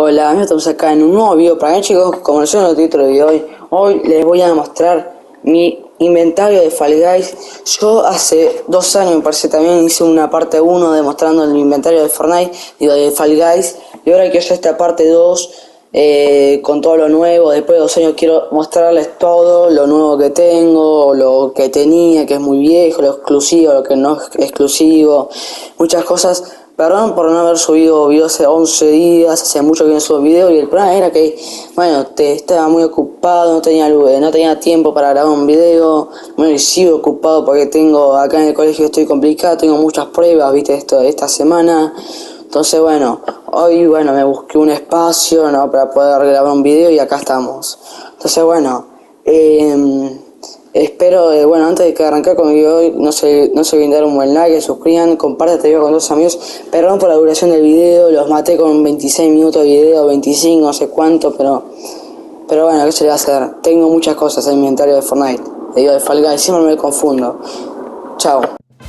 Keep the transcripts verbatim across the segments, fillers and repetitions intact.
Hola, estamos acá en un nuevo video. Para mí, chicos, como les en el título de hoy, hoy les voy a mostrar mi inventario de Fall Guys. Yo hace dos años, me parece, también hice una parte uno demostrando el inventario de Fortnite, digo, de Fall Guys. Y ahora quiero hacer esta parte dos eh, con todo lo nuevo. Después de dos años quiero mostrarles todo lo nuevo que tengo, lo que tenía, que es muy viejo, lo exclusivo, lo que no es exclusivo, muchas cosas. Perdón por no haber subido videos hace once días, hace mucho que no subo videos, y el problema era que, bueno, te estaba muy ocupado, no tenía no tenía tiempo para grabar un video. Bueno, y sigo ocupado porque tengo, acá en el colegio estoy complicado, tengo muchas pruebas, viste, esto esta semana. Entonces, bueno, hoy, bueno, me busqué un espacio, ¿no?, para poder grabar un video, y acá estamos. Entonces, bueno, eh... espero, eh, bueno, antes de que arrancar con el video hoy, no se, no se olviden dar un buen like, que suscriban, compartan este video con dos amigos. Perdón por la duración del video, los maté con veintiséis minutos de video, veinticinco, no sé cuánto, pero pero bueno, ¿qué se le va a hacer? Tengo muchas cosas en el inventario de Fortnite, le digo de Fall Guys, siempre me confundo. Chao.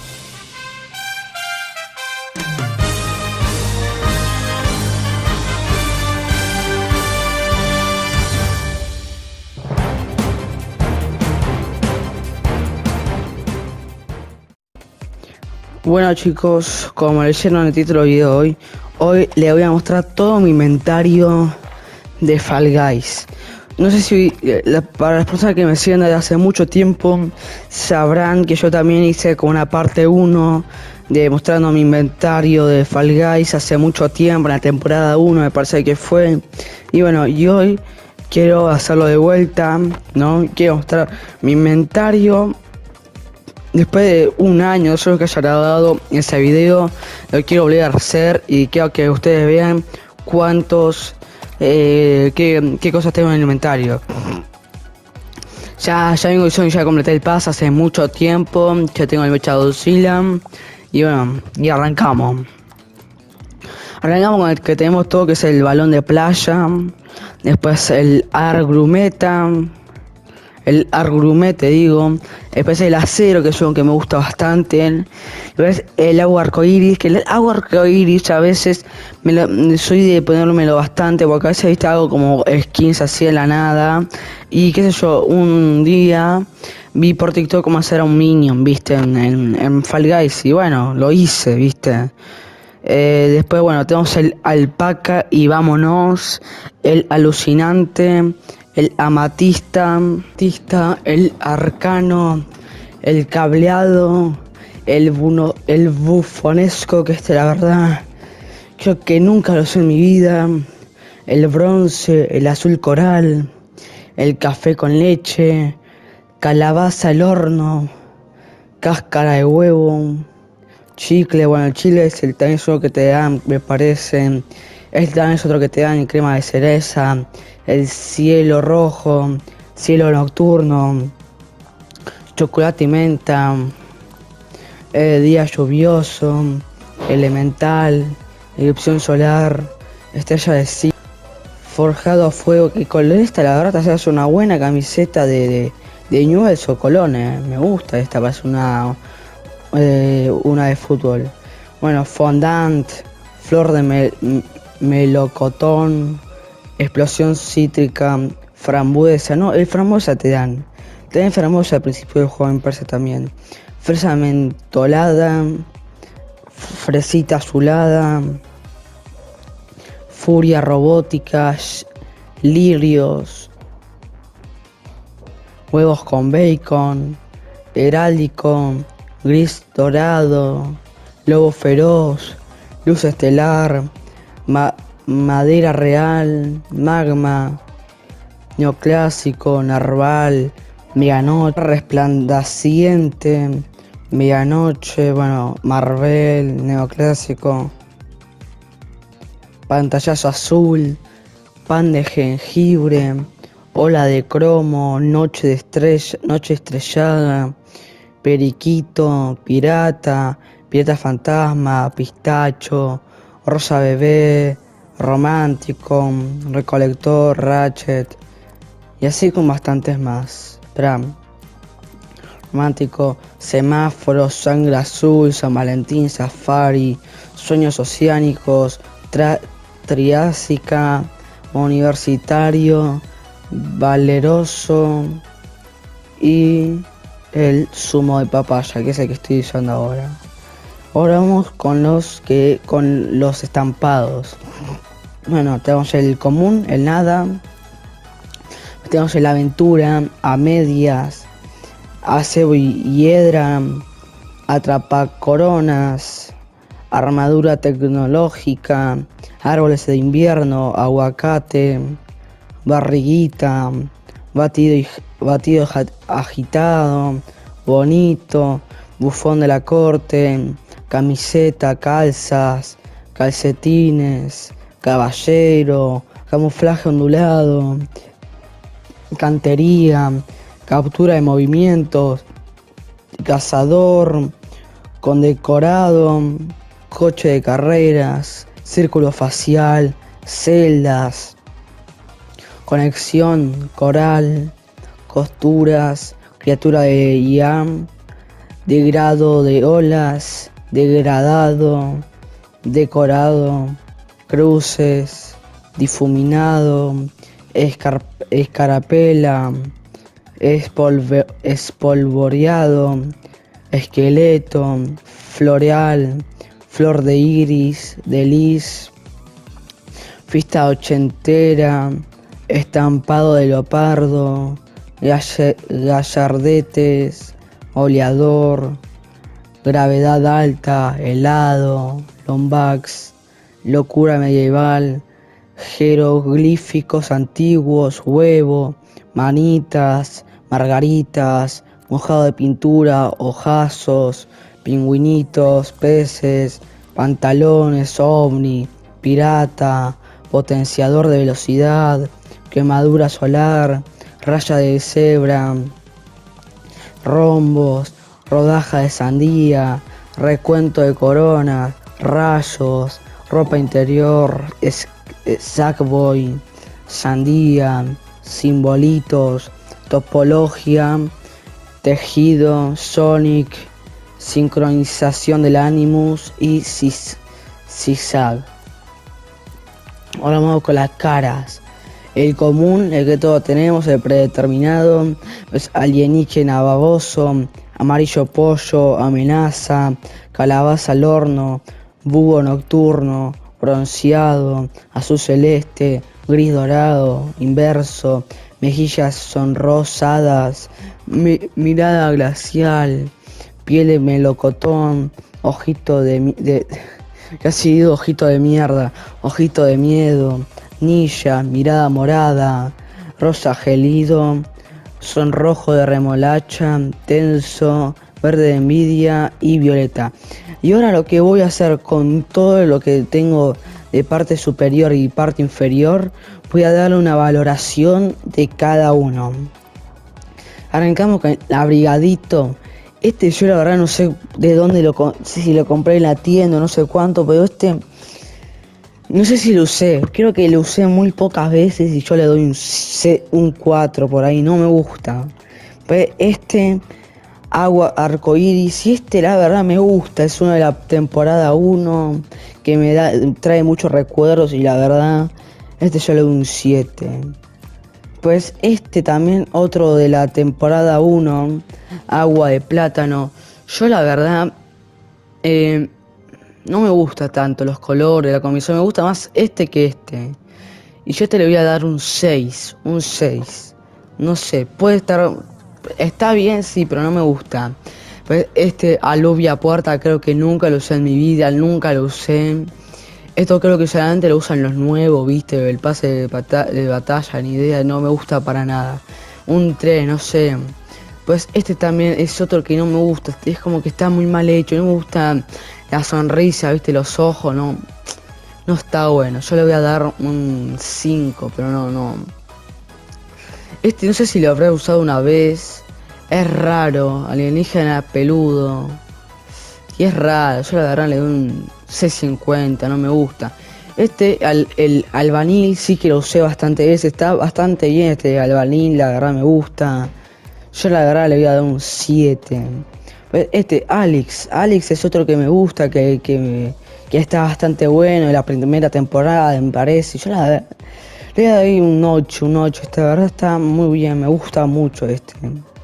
Bueno, chicos, como leyeron en el título del video de hoy, hoy les voy a mostrar todo mi inventario de Fall Guys. No sé si la, para las personas que me siguen desde hace mucho tiempo sabrán que yo también hice como una parte uno de mostrando mi inventario de Fall Guys hace mucho tiempo, en la temporada uno me parece que fue. Y bueno, y hoy quiero hacerlo de vuelta, ¿no? Quiero mostrar mi inventario. Después de un año solo que haya grabado ese video, lo quiero volver a hacer y quiero que ustedes vean cuántos, eh, qué, qué cosas tengo en el inventario. Ya, ya vengo diciendo, ya completé el pase hace mucho tiempo, ya tengo el mecha Godzilla y bueno, y arrancamos. Arrancamos con el que tenemos todo, que es el balón de playa, después el Argrumeta. El Argrumete, digo, después el acero, que es uno que me gusta bastante. Después el agua arcoiris, que el agua arcoiris a veces me lo, soy de ponérmelo bastante, porque a veces, viste, hago como skins así de la nada. Y qué sé yo, un día vi por TikTok cómo hacer a un minion, viste, en, en, en Fall Guys, y bueno, lo hice, viste. Eh, después, bueno, tenemos el alpaca y vámonos, el alucinante, el amatista, el arcano, el cableado, el, buno, el bufonesco, que este la verdad creo que nunca lo usé en mi vida, el bronce, el azul coral, el café con leche, calabaza al horno, cáscara de huevo, chicle. Bueno, el chile es el, también es uno que te dan, me parece. Este también es otro que te dan, crema de cereza, el cielo rojo, cielo nocturno, chocolate y menta, el día lluvioso, elemental, erupción solar, estrella de sí, forjado a fuego. Que con esta la verdad te hace una buena camiseta de, de, de Newell's o Colón, eh. Me gusta esta, parece una, eh, una de fútbol. Bueno, fondant, flor de mel, melocotón, explosión cítrica, frambuesa. No, el frambuesa te dan. Te dan frambuesa al principio del juego, me parece también. Fresa mentolada, fresita azulada, furia robótica, lirios, huevos con bacon, heráldico, gris dorado, lobo feroz, luz estelar, ma madera real, magma, neoclásico, narval, medianoche, resplandeciente, medianoche, bueno, marvel, neoclásico, pantallazo azul, pan de jengibre, ola de cromo, noche de estrella, noche estrellada, periquito, pirata, pirata fantasma, pistacho, rosa bebé, romántico, recolector, ratchet, y así con bastantes más. Espera. Romántico, semáforo, sangre azul, San Valentín, safari, sueños oceánicos, tra Triásica, Universitario, Valeroso y el zumo de papaya, que es el que estoy usando ahora. Ahora vamos con los que con los estampados. Bueno, tenemos el común, el nada, tenemos el aventura, a medias, acebo y hiedra, atrapacoronas, armadura tecnológica, árboles de invierno, aguacate, barriguita, batido, batido agitado, bonito, bufón de la corte, camiseta, calzas, calcetines, caballero, camuflaje ondulado, cantería, captura de movimientos, cazador, condecorado, coche de carreras, círculo facial, celdas, conexión, coral, costuras, criatura de I A M, degrado de olas, degradado, decorado, cruces, difuminado, escar escarapela, espolve espolvoreado, esqueleto, floreal, flor de iris, de lis, fiesta ochentera, estampado de leopardo, gallardetes, oleador, gravedad alta, helado, lombax, locura medieval, jeroglíficos antiguos, huevo, manitas, margaritas, mojado de pintura, ojazos, pingüinitos, peces, pantalones, ovni, pirata, potenciador de velocidad, quemadura solar, raya de cebra, rombos, rodaja de sandía, recuento de coronas, rayos, ropa interior, sackboy, sandía, simbolitos, topología, tejido, Sonic, sincronización del Animus y zigzag. Ahora vamos con las caras. El común, el que todos tenemos, el predeterminado, es alienígena baboso, amarillo pollo, amenaza, calabaza al horno, búho nocturno, bronceado, azul celeste, gris dorado, inverso, mejillas sonrosadas, mi mirada glacial, piel de melocotón, ojito de, de casi digo ojito de mierda, ojito de miedo, nilla, mirada morada, rosa gelido, sonrojo de remolacha, tenso, verde de envidia y violeta. Y ahora lo que voy a hacer con todo lo que tengo de parte superior y parte inferior, voy a darle una valoración de cada uno. Arrancamos con el abrigadito. Este yo la verdad no sé de dónde lo si lo compré en la tienda, no sé cuánto, pero este no sé si lo usé, creo que lo usé muy pocas veces y yo le doy un, un cuatro por ahí, no me gusta. Pero este agua arcoíris, y este la verdad me gusta, es uno de la temporada uno que me da trae muchos recuerdos y la verdad este yo le doy un siete. Pues este también otro de la temporada uno, agua de plátano. Yo la verdad eh, no me gusta tanto los colores, la combinación, me gusta más este que este. Y yo te le voy a dar un seis, un seis. No sé, puede estar, está bien sí, pero no me gusta. Pues este alubia puerta creo que nunca lo usé en mi vida, nunca lo usé. Esto creo que solamente lo usan los nuevos, viste, el pase de, de batalla, ni idea, no me gusta para nada. Un tres, no sé. Pues este también es otro que no me gusta, es como que está muy mal hecho, no me gusta la sonrisa, viste, los ojos, no, no está bueno. Yo le voy a dar un cinco, pero no, no. Este no sé si lo habré usado una vez, es raro, alienígena peludo. Y es raro, yo la verdad le doy un C cincuenta, no me gusta. Este, al, el albanil sí que lo usé bastante veces, está bastante bien este albanil, la verdad me gusta. Yo la verdad le voy a dar un siete. Este, Alex, Alex es otro que me gusta, que, que, que está bastante bueno, la primera temporada me parece. Yo la le doy un ocho, un ocho, esta verdad está muy bien, me gusta mucho este.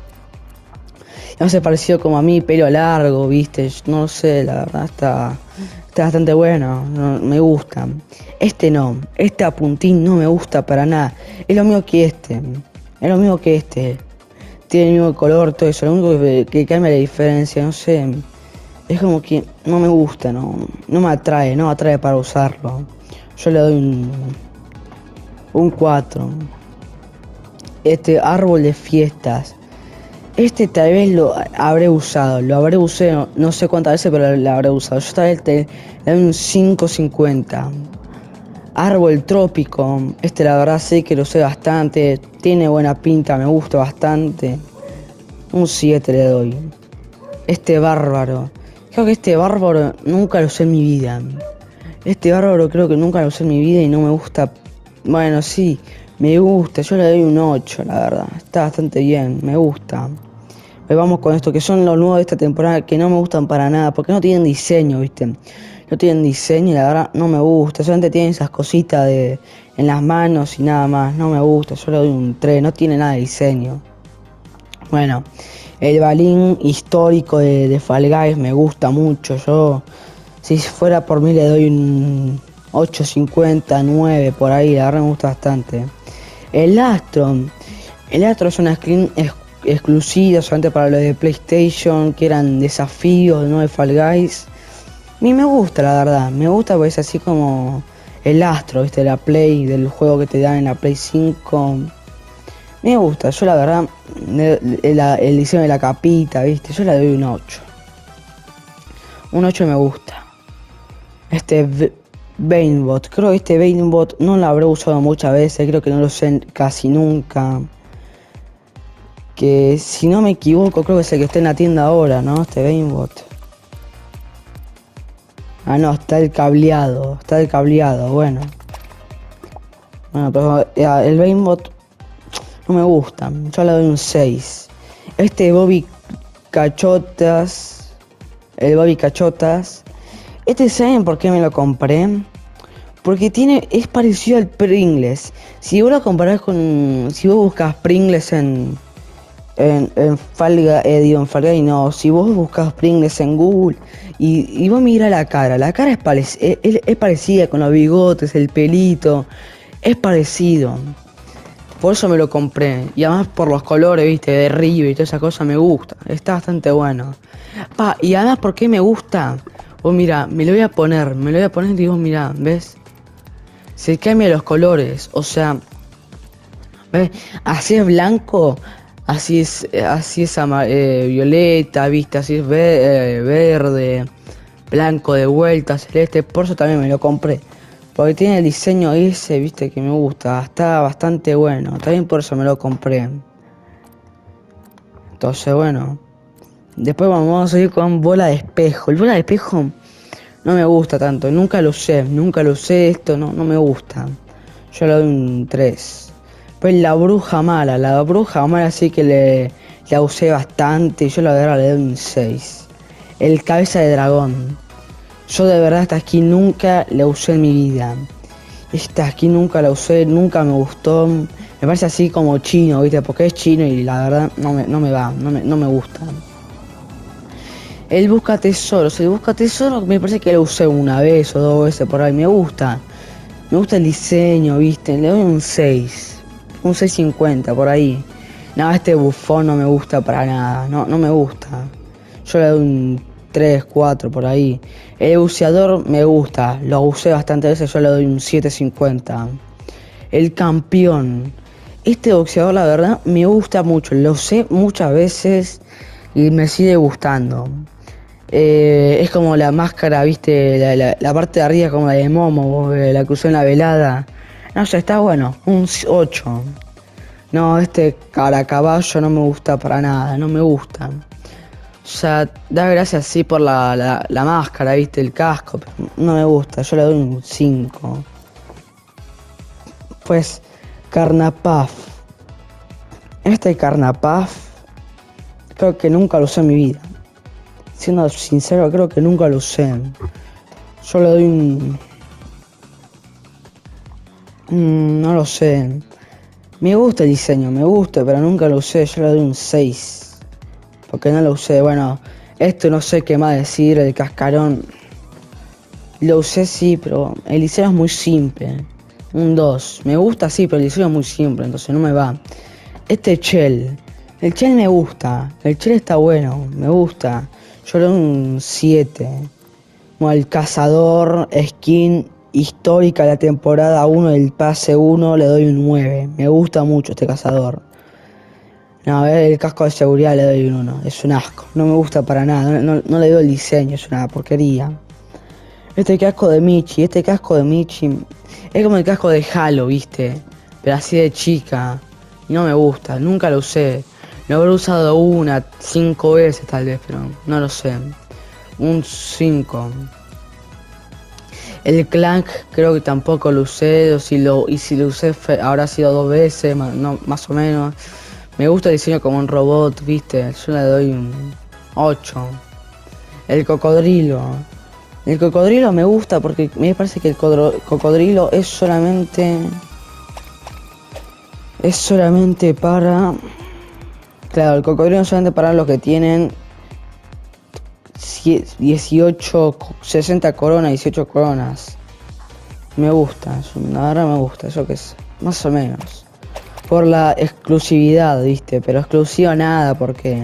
No sé, parecido como a mí, pelo largo, viste, no sé, la verdad está, está bastante bueno, no, me gusta. Este no, este Apuntín no me gusta para nada, es lo mismo que este, es lo mismo que este. Tiene el mismo color, todo eso, lo único que, que cambia la diferencia, no sé. Es como que no me gusta, no, no me atrae, no me atrae para usarlo. Yo le doy un, un cuatro. Este árbol de fiestas. Este tal vez lo habré usado, lo habré usado, no sé cuántas veces, pero lo habré usado. Yo tal vez te le doy un cinco cincuenta. Árbol trópico, este la verdad sé que lo sé bastante, tiene buena pinta, me gusta bastante. Un siete le doy. Este bárbaro, creo que este bárbaro nunca lo usé en mi vida. Este bárbaro creo que nunca lo usé en mi vida y no me gusta. Bueno, sí, me gusta, yo le doy un ocho, la verdad. Está bastante bien, me gusta. Pues vamos con esto, que son los nuevos de esta temporada que no me gustan para nada, porque no tienen diseño, viste. No tienen diseño y la verdad no me gusta. Solamente tienen esas cositas de en las manos y nada más. No me gusta, yo le doy un tres, no tiene nada de diseño. Bueno, el balín histórico de, de Fall Guys me gusta mucho. Yo, si fuera por mí, le doy un ocho cincuenta, nueve por ahí. La verdad me gusta bastante. El Astro. El Astro es una skin ex exclusiva solamente para los de PlayStation, que eran desafíos, ¿no? De Fall Guys. A mí me gusta, la verdad. Me gusta porque es así como el Astro, ¿viste? La Play, del juego que te dan en la Play cinco. Me gusta, yo la verdad, el, el, el diseño de la capita, ¿viste? Yo le doy un ocho. Un ocho me gusta. Este Banebot, creo que este Banebot no lo habré usado muchas veces, creo que no lo usé casi nunca. Que si no me equivoco, creo que es el que está en la tienda ahora, ¿no? Este Banebot. Ah, no, está el cableado, está el cableado, bueno. Bueno, pero el Banebot no me gusta, yo le doy un seis. Este Bobby Cachotas, el Bobby Cachotas, este, ¿saben por qué me lo compré? Porque tiene, es parecido al Pringles. Si vos lo comparás con, si vos buscas Pringles en en, en Falga, eh, digo, en Falga y no, si vos buscas Pringles en Google y, y vos mirás la cara, la cara es, parec es, es, es parecida con los bigotes, el pelito, es parecido. Por eso me lo compré. Y además por los colores, viste, de River y toda esa cosa me gusta. Está bastante bueno. Pa, y además, ¿por qué me gusta? Vos mira, me lo voy a poner, me lo voy a poner y digo, mira, ¿ves? Se cambian los colores, o sea, ¿ves? Así es blanco, así es, así es eh, violeta, viste, así es ver, eh, verde, blanco de vuelta, celeste, por eso también me lo compré. Porque tiene el diseño ese, viste, que me gusta, está bastante bueno, también por eso me lo compré. Entonces, bueno, después vamos a ir con bola de espejo. El bola de espejo no me gusta tanto, nunca lo usé, nunca lo usé esto, no, no me gusta. Yo le doy un tres. Pues la bruja mala, la bruja mala sí que le la usé bastante y yo la verdad le doy un seis. El cabeza de dragón. Yo de verdad esta skin nunca la usé en mi vida. Esta skin nunca la usé, nunca me gustó. Me parece así como chino, ¿viste? Porque es chino y la verdad no me, no me va, no me, no me gusta. El busca tesoros, el busca tesoros me parece que lo usé una vez o dos veces por ahí. Me gusta. Me gusta el diseño, ¿viste? Le doy un seis. Un seis cincuenta por ahí. Nada, este bufón no me gusta para nada. No, no me gusta. Yo le doy un tres, cuatro por ahí. El buceador me gusta. Lo usé bastantes veces. Yo le doy un siete cincuenta. El campeón. Este boxeador la verdad me gusta mucho. Lo usé muchas veces y me sigue gustando. Eh, es como la máscara, viste, la, la, la parte de arriba como la de Momo, la que usó en la velada. No sé, está bueno, un ocho. No, este cara caballo no me gusta para nada, no me gusta. O sea, da gracias sí por la, la, la máscara, viste, el casco, pero no me gusta, yo le doy un cinco. Pues, Carnapaf. Este Carnapaf, creo que nunca lo usé en mi vida. Siendo sincero, creo que nunca lo usé. Yo le doy un... un no lo sé. Me gusta el diseño, me gusta, pero nunca lo usé. Yo le doy un seis. Porque no lo usé. Bueno, esto no sé qué más decir. El cascarón lo usé sí, pero el diseño es muy simple. Un dos. Me gusta sí, pero el diseño es muy simple, entonces no me va. Este Shell. El Shell me gusta. El Shell está bueno, me gusta. Yo le doy un siete. Bueno, el cazador, skin histórica de la temporada uno del pase uno, le doy un nueve. Me gusta mucho este cazador. No, a ver, el casco de seguridad le doy un uno. Es un asco. No me gusta para nada. No, no, no le doy el diseño, es una porquería. Este casco de Michi, este casco de Michi es como el casco de Halo, ¿viste? Pero así de chica. Y no me gusta, nunca lo usé. Lo habré usado una, cinco veces tal vez, pero no lo sé. Un cinco. El Clank creo que tampoco lo usé, o si lo, y si lo usé fue, habrá sido dos veces, más, no, más o menos. Me gusta el diseño como un robot, ¿viste? Yo le doy un ocho. El cocodrilo. El cocodrilo me gusta porque me parece que el cocodrilo es solamente... Es solamente para... Claro, el cocodrilo es solamente para los que tienen dieciocho, sesenta coronas, dieciocho coronas. Me gusta, la verdad me gusta, eso que es, más o menos. Por la exclusividad, viste, pero exclusiva nada porque...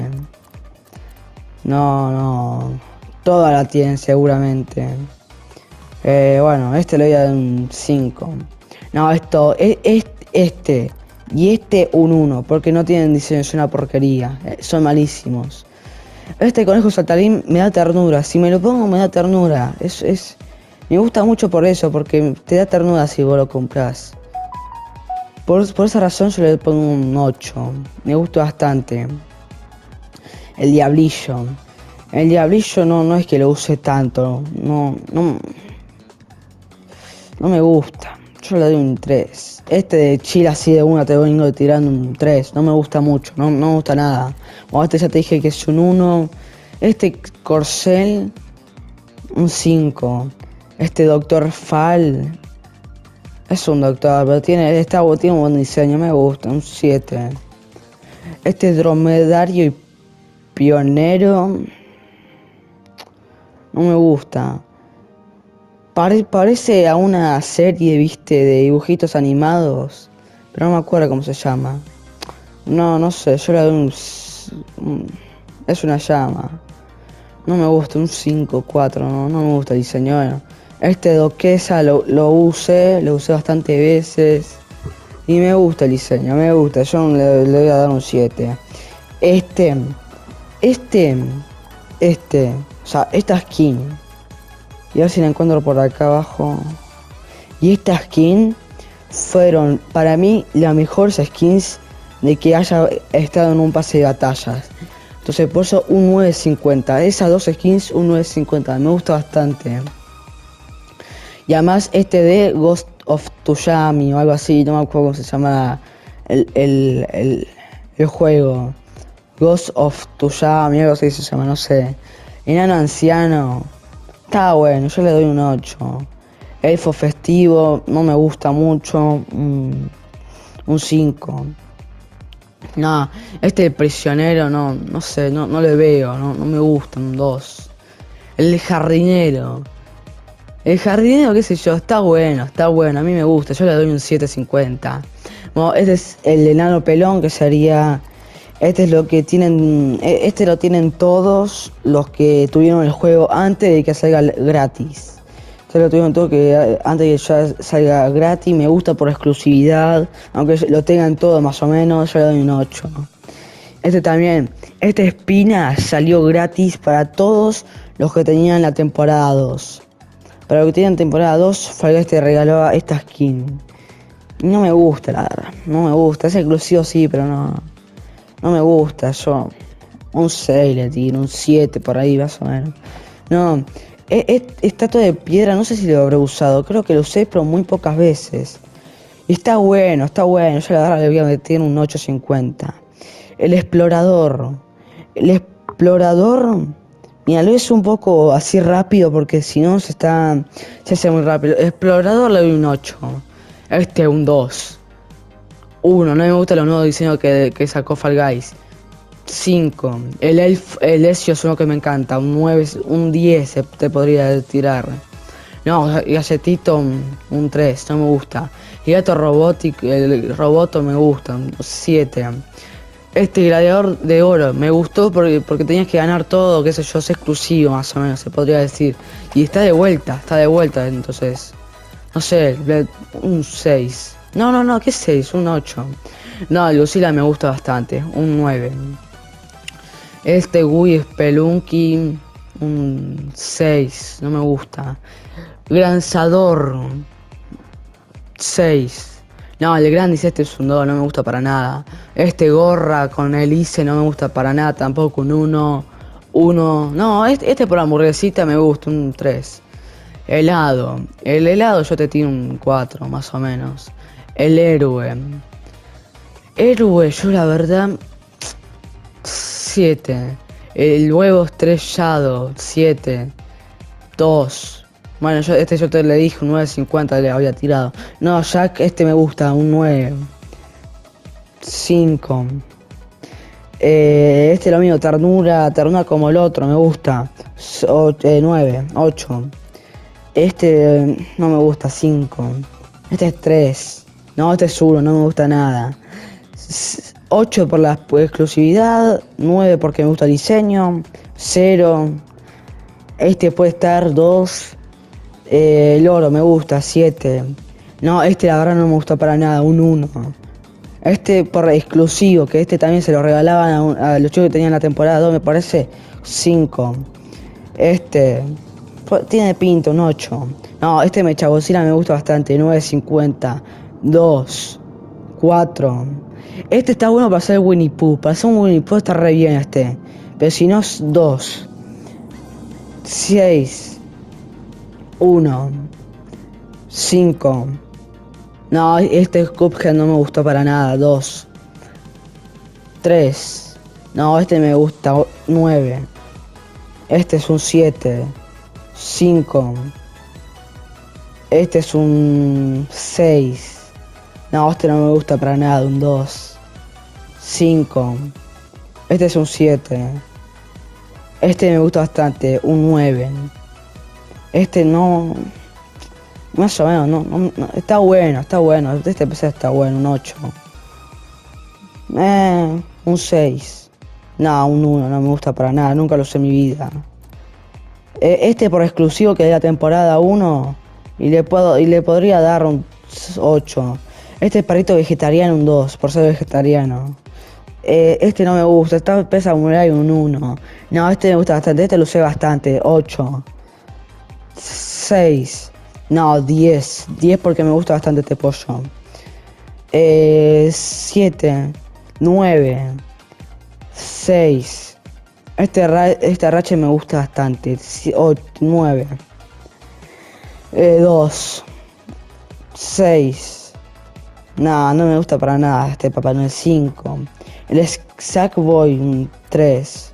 No, no... Toda la tienen seguramente. Eh, bueno, este le voy a dar un cinco. No, esto, es, es, este y este un uno, porque no tienen diseño, es una porquería. Eh, son malísimos. Este conejo saltarín me da ternura. Si me lo pongo me da ternura. Es, es, me gusta mucho por eso, porque te da ternura si vos lo compras. Por, por esa razón yo le pongo un ocho. Me gusta bastante. El diablillo. El diablillo no, no es que lo use tanto. No, no, no me gusta. Yo le doy un tres. Este de Chile así de una te vengo tirando un tres. No me gusta mucho. No, no me gusta nada. O este ya te dije que es un uno. Este Corcel, un cinco. Este Doctor Fall es un doctor, pero tiene, está, tiene un buen diseño. Me gusta, un siete. Este dromedario y pionero no me gusta. Pare, parece a una serie, viste, de dibujitos animados. Pero no me acuerdo cómo se llama. No, no sé, yo le doy un... un es una llama. No me gusta, un cinco, cuatro, no, no me gusta el diseño. Bueno, este Doquesa lo, lo usé, lo usé bastantes veces. Y me gusta el diseño, me gusta. Yo le, le voy a dar un siete. Este... Este... Este... O sea, esta skin... Y a ver si la encuentro por acá abajo. Y esta skin fueron para mí las mejores skins de que haya estado en un pase de batallas. Entonces por eso un nueve cincuenta. Esas dos skins un nueve cincuenta. Me gusta bastante. Y además este de Ghost of Tsushima o algo así. No me acuerdo cómo se llama el, el, el, el juego. Ghost of Tsushima, algo así se llama, no sé. Enano anciano. Está bueno, yo le doy un ocho. Elfo festivo, no me gusta mucho. Un, un cinco. No, este prisionero, no, no sé, no, no le veo, no, no me gusta, un dos. El jardinero. El jardinero, qué sé yo, está bueno, está bueno, a mí me gusta, yo le doy un siete cincuenta. Bueno, este es el enano pelón, que sería... Este es lo que tienen, este lo tienen todos los que tuvieron el juego antes de que salga gratis. Este lo tuvieron todos que antes de que ya salga gratis. Me gusta por exclusividad, aunque lo tengan todo más o menos, yo le doy un ocho. Este también, esta espina salió gratis para todos los que tenían la temporada dos. Para los que tenían temporada dos, Fall te regaló esta skin. No me gusta, la verdad, no me gusta, es exclusivo sí, pero no... No me gusta, yo un seis le tiro, un siete por ahí más o menos. No, es, es, estatua de piedra, no sé si lo habré usado, creo que lo usé pero muy pocas veces. Y está bueno, está bueno, yo la verdad le voy a meter un ocho cincuenta. El explorador, el explorador Mira, lo es un poco así rápido porque si no se está... Se hace muy rápido. Explorador le doy un ocho. Este un dos. uno, no me gusta los nuevos diseños que, que sacó Fall Guys. cinco. El Elf, el Ezio es uno que me encanta. Un nueve, un diez te podría tirar. No, Galletito un, un tres, no me gusta. Y Gato Robótico, el Roboto me gusta, un siete. Este Gladiador de Oro me gustó porque, porque tenías que ganar todo, qué sé yo, es exclusivo más o menos, se podría decir. Y está de vuelta, está de vuelta, entonces, no sé, un seis. No, no, no, ¿qué seis? Un ocho. No, el Godzilla me gusta bastante, un nueve. Este Gui Spelunky, un seis, no me gusta. Granzador, seis. No, el Grandis este es un dos, no me gusta para nada. Este Gorra con Elise no me gusta para nada, tampoco un uno. uno. No, este, este por la hamburguesita me gusta, un tres. Helado. El helado yo te tiro un cuatro, más o menos. El héroe. Héroe, yo la verdad... siete. El huevo estrellado, siete. dos. Bueno, yo este yo te le dije un nueve cincuenta, le había tirado. No, Jack, este me gusta, un nueve. cinco. Eh, este lo mío, ternura, ternura como el otro, me gusta. nueve, ocho. Este no me gusta, cinco. Este es tres. No, este es uno, no me gusta nada. ocho por la exclusividad, nueve porque me gusta el diseño, cero. Este puede estar dos. Eh, el oro me gusta, siete. No, este la verdad no me gusta para nada, un uno. Este por exclusivo, que este también se lo regalaban a, un, a los chicos que tenían la temporada dos, me parece, cinco. Este tiene pinta, un ocho. No, este Mechagocina me gusta bastante, nueve cincuenta, dos, cuatro. Este está bueno para hacer Winnie Pooh, para hacer un Winnie Pooh está re bien este. Pero si no es dos, seis. uno, cinco. No, este Cuphead no me gustó para nada. dos, tres. No, este me gusta. nueve. Este es un siete. cinco. Este es un seis. No, este no me gusta para nada. Un dos. cinco. Este es un siete. Este me gusta bastante. Un nueve. Este no... Más o menos, no, no, no, está bueno, está bueno. Este P C está bueno, un ocho. Eh, un seis. No, un uno, no me gusta para nada, nunca lo usé en mi vida. Eh, este por exclusivo que de la temporada uno. Y le puedo y le podría dar un ocho. Este perrito vegetariano, un dos, por ser vegetariano. Eh, este no me gusta, esta pesa Samurai, un uno. No, este me gusta bastante, este lo usé bastante, ocho. seis. No, diez. diez porque me gusta bastante este pollo. Eh, siete. nueve. seis. Este, ra este rache me gusta bastante. nueve. Eh, dos. seis. No, no me gusta para nada este Papá Noel. cinco. El Sackboy, un tres.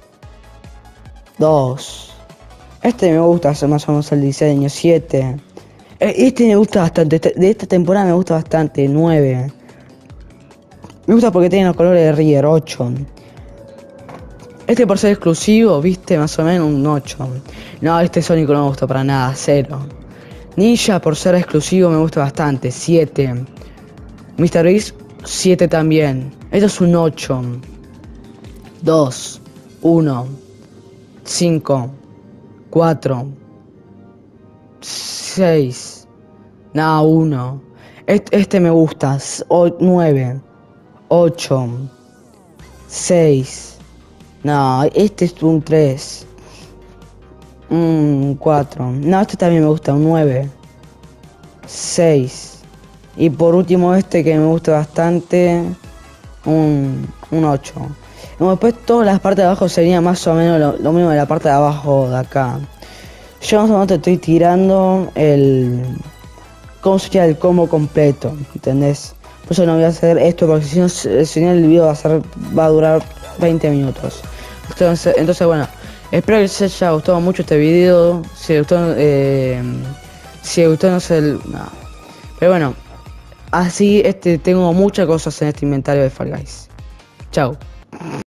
dos. Este me gusta más o menos el diseño, siete. Este me gusta bastante, de esta temporada me gusta bastante, nueve. Me gusta porque tiene los colores de River, ocho. Este por ser exclusivo, viste, más o menos un ocho. No, este Sonic no me gusta para nada, cero. Ninja por ser exclusivo me gusta bastante, siete. mister Beast, siete también. Esto es un ocho. dos, uno, cinco. cuatro, seis, no, uno. Este, este me gusta, nueve, ocho, seis, no, este es un tres, un cuatro, no, este también me gusta, un nueve, seis, y por último este que me gusta bastante, un, un ocho. Como después todas las partes de abajo sería más o menos lo, lo mismo de la parte de abajo de acá. Yo más o menos te estoy tirando el... ¿Cómo sería el combo completo? ¿Entendés? Por eso no voy a hacer esto porque si no, si no el video va a, ser, va a durar veinte minutos. Entonces, entonces bueno, Espero que les haya gustado mucho este video. Si les gustó, eh, si les gustó no sé el, no. Pero bueno, así este tengo muchas cosas en este inventario de Fall Guys. Chao.